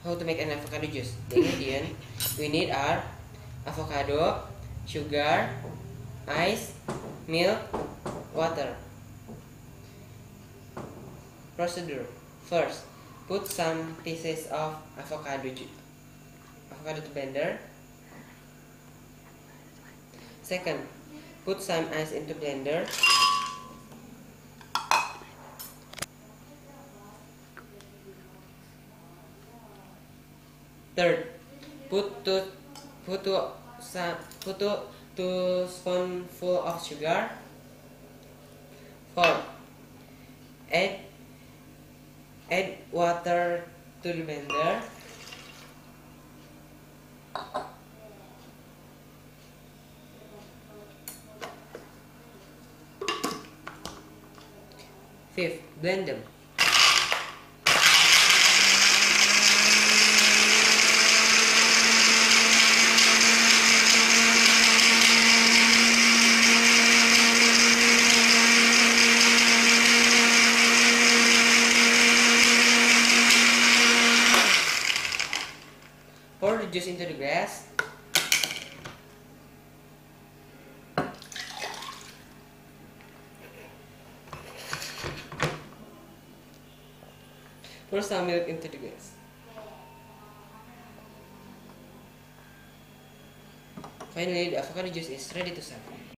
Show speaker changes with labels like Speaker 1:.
Speaker 1: how to make an avocado juice. The ingredient we need are avocado, sugar, ice, milk, water. Procedure: first, put some pieces of avocado to blender. Second, put some ice into blender. Third, put two spoonful of sugar. Fourth, add water to the blender. Fifth, blend them. Pour the juice into the glass. Pour some milk into the glass. Finally, the avocado juice is ready to serve.